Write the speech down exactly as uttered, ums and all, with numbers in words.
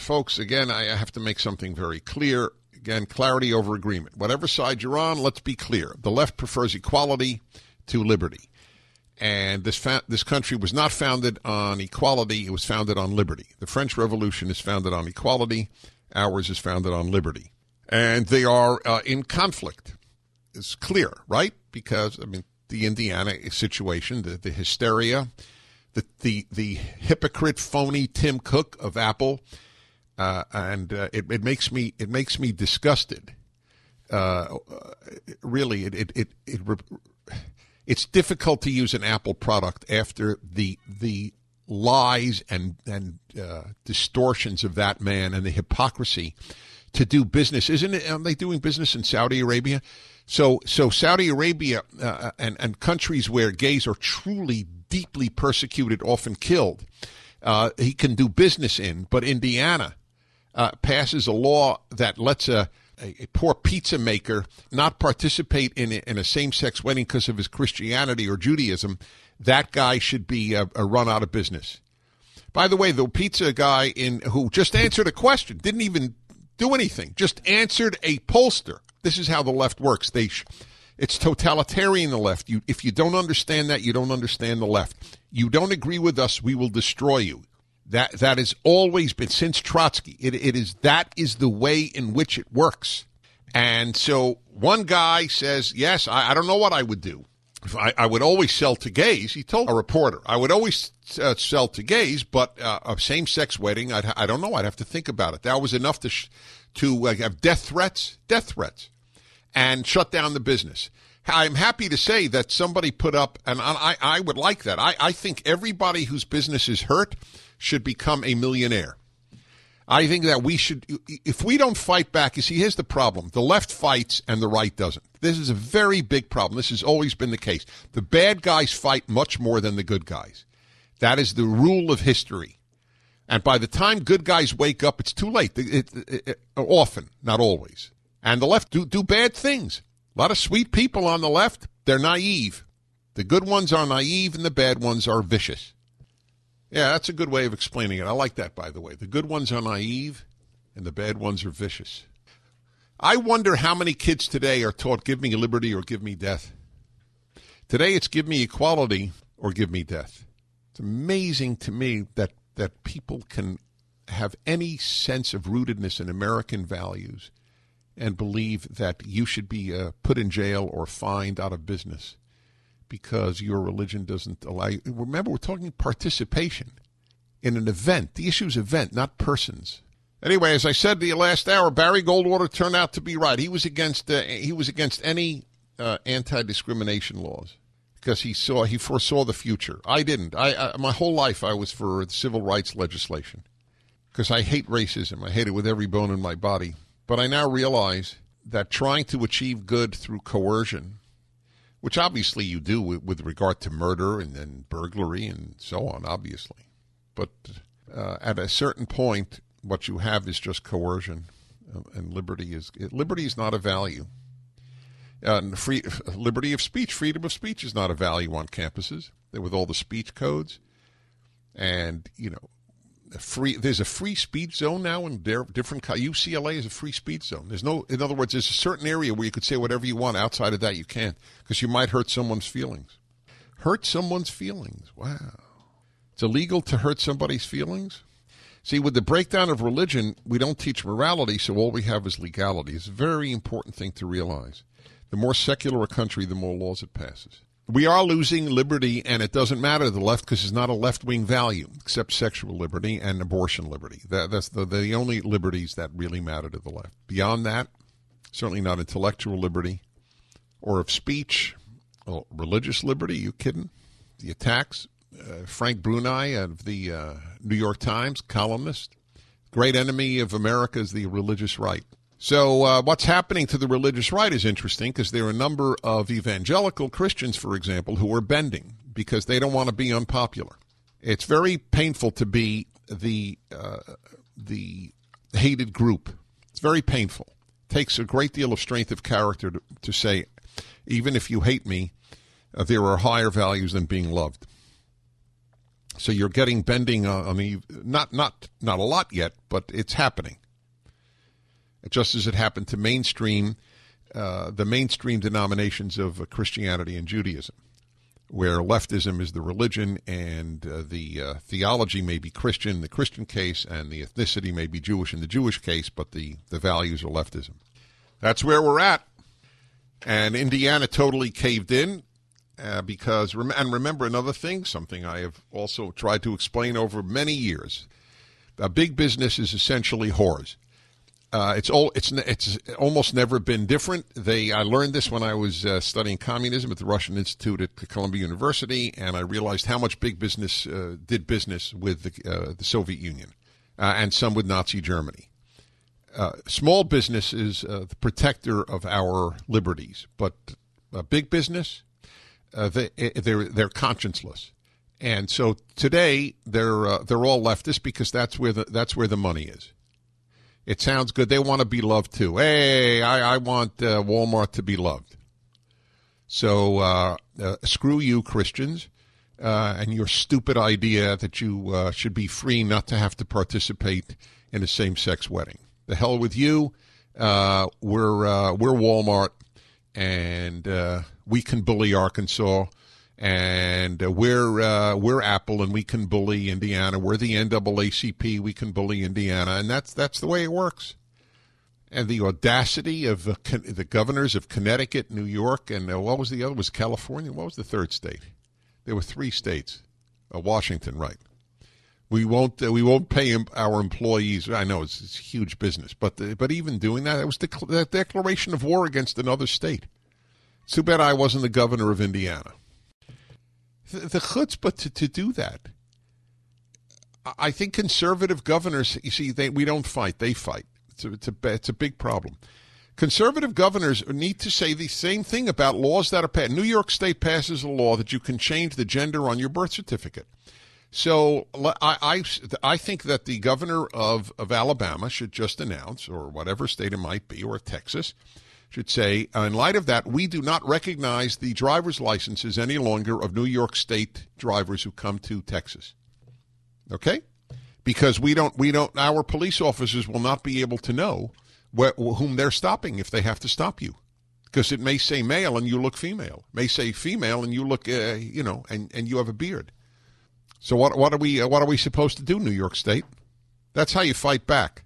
folks, again, I have to make something very clear. Again, clarity over agreement. Whatever side you're on, let's be clear. The left prefers equality to liberty. And this fa- this country was not founded on equality. It was founded on liberty. The French Revolution is founded on equality. Ours is founded on liberty. And they are uh, in conflict. It's clear, right? Because, I mean, the Indiana situation, the, the hysteria, the, the the hypocrite, phony Tim Cook of Apple, uh, and uh, it, it makes me it makes me disgusted. Uh, really, it it it. it, it It's difficult to use an Apple product after the the lies and and uh, distortions of that man and the hypocrisy to do business. Isn't it? Aren't they doing business in Saudi Arabia? So so Saudi Arabia uh, and and countries where gays are truly deeply persecuted, often killed, uh, he can do business in. But Indiana uh, passes a law that lets a A, a poor pizza maker not participate in a, in a same-sex wedding because of his Christianity or Judaism. That guy should be uh, uh, run out of business. By the way, the pizza guy in who just answered a question, didn't even do anything, just answered a pollster. This is how the left works. They, sh- it's totalitarian, the left. You, if you don't understand that, you don't understand the left. You don't agree with us, we will destroy you. That that has always been since Trotsky. It it is that is the way in which it works. And so one guy says, "Yes, I, I don't know what I would do. If I, I would always sell to gays." He told a reporter, "I would always uh, sell to gays, but uh, a same-sex wedding, I'd, I don't know. I'd have to think about it." That was enough to sh- to uh, have death threats, death threats, and shut down the business. I'm happy to say that somebody put up, and I I would like that. I, I think everybody whose business is hurt should become a millionaire. I think that we should, if we don't fight back, you see, here's the problem. The left fights and the right doesn't. This is a very big problem. This has always been the case. The bad guys fight much more than the good guys. That is the rule of history. And by the time good guys wake up, it's too late. It, it, it, it, often, not always. And the left do, do bad things. A lot of sweet people on the left, they're naive. The good ones are naive and the bad ones are vicious. Yeah, that's a good way of explaining it. I like that, by the way. The good ones are naive, and the bad ones are vicious. I wonder how many kids today are taught, give me liberty or give me death. Today it's give me equality or give me death. It's amazing to me that, that people can have any sense of rootedness in American values and believe that you should be uh, put in jail or fined out of business because your religion doesn't allow you. Remember, we're talking participation in an event. The issue is event, not persons. Anyway, as I said the last hour, Barry Goldwater turned out to be right. He was against uh, he was against any uh, anti-discrimination laws because he saw he foresaw the future. I didn't. I, I my whole life I was for civil rights legislation because I hate racism. I hate it with every bone in my body. But I now realize that trying to achieve good through coercion, which obviously you do with, with regard to murder and, and burglary and so on, obviously. But uh, at a certain point, what you have is just coercion, uh, and liberty is liberty is not a value. Uh, and free liberty of speech, freedom of speech is not a value on campuses with all the speech codes, and you know, a free. There's a free speech zone now in different. U C L A is a free speech zone. There's no, in other words, there's a certain area where you could say whatever you want. Outside of that, you can't because you might hurt someone's feelings. Hurt someone's feelings. Wow, it's illegal to hurt somebody's feelings. See, with the breakdown of religion, we don't teach morality, so all we have is legality. It's a very important thing to realize. The more secular a country, the more laws it passes. We are losing liberty, and it doesn't matter to the left because it's not a left-wing value, except sexual liberty and abortion liberty. That, that's the, the only liberties that really matter to the left. Beyond that, certainly not intellectual liberty or of speech. Well, religious liberty, you kidding? The attacks. Uh, Frank Bruni of the uh, New York Times, columnist. Great enemy of America is the religious right. So uh, what's happening to the religious right is interesting because there are a number of evangelical Christians, for example, who are bending because they don't want to be unpopular. It's very painful to be the uh, the hated group. It's very painful. It takes a great deal of strength of character to, to say, even if you hate me, uh, there are higher values than being loved. So you're getting bending uh, on the not not not a lot yet, but it's happening. Just as it happened to mainstream, uh, the mainstream denominations of uh, Christianity and Judaism, where leftism is the religion and uh, the uh, theology may be Christian in the Christian case, and the ethnicity may be Jewish in the Jewish case, but the, the values are leftism. That's where we're at. And Indiana totally caved in. Uh, because, and remember another thing, something I have also tried to explain over many years. A big business is essentially whores. Uh, it's all, it's it's almost never been different. They I learned this when I was uh, studying communism at the Russian Institute at Columbia University, and I realized how much big business uh, did business with the, uh, the Soviet Union uh, and some with Nazi Germany. Uh, small business is uh, the protector of our liberties, but uh, big business. Uh, they, they're they're conscienceless, and so today they're uh, they're all leftist because that's where the that's where the money is. It sounds good. They want to be loved too. Hey, I, I want uh, Walmart to be loved. So uh, uh, screw you, Christians, uh, and your stupid idea that you uh, should be free not to have to participate in a same-sex wedding. The hell with you. Uh, we're uh, we're Walmart. And uh, we can bully Arkansas, and uh, we're uh, we're Apple, and we can bully Indiana. We're the N double A C P. We can bully Indiana, and that's that's the way it works. And the audacity of uh, con- the governors of Connecticut, New York, and uh, what was the other? Was California? What was the third state? There were three states. Uh, Washington, right? We won't uh, we won't pay em- our employees. I know it's, it's huge business, but the, but even doing that, it was the, the declaration of war against another state. It's too bad I wasn't the governor of Indiana. The, the chutzpah to, to do that. I think conservative governors, you see, they we don't fight; they fight. It's a, it's a it's a big problem. Conservative governors need to say the same thing about laws that are passed. New York State passes a law that you can change the gender on your birth certificate. So I, I, I think that the governor of, of Alabama should just announce, or whatever state it might be, or Texas, should say, in light of that, we do not recognize the driver's licenses any longer of New York State drivers who come to Texas. Okay? Because we don't, we don't, our police officers will not be able to know wh- whom they're stopping if they have to stop you. Because it may say male and you look female. It may say female and you look, uh, you know, and, and you have a beard. So what what are we what are we supposed to do, New York State? That's how you fight back.